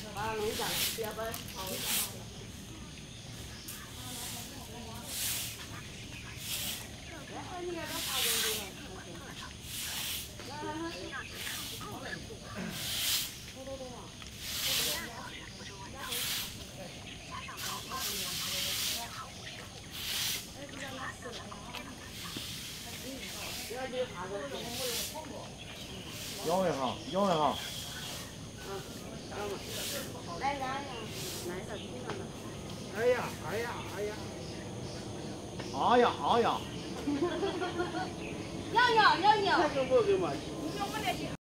把龙讲标本。 摇一下，摇一下。 来来呀，来的地方的。 哎呀，哎呀，哎呀！ 哎呀，哎呀！ 摇摇摇摇。 这个不给我。